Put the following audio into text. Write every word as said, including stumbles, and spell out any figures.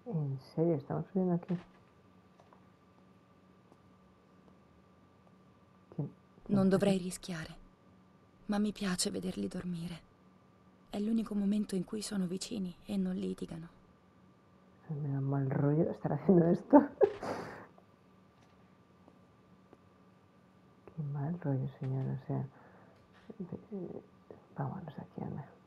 ¿En serio? ¿Estamos subiendo aquí? ¿Quién, quién Non está dovrei aquí? rischiare, ma mi piace vederli dormire. È l'unico momento in cui sono vicini e non litigano. Me da mal rollo estar haciendo esto. Qué mal rollo, señor. O sea, vámonos aquí, anda.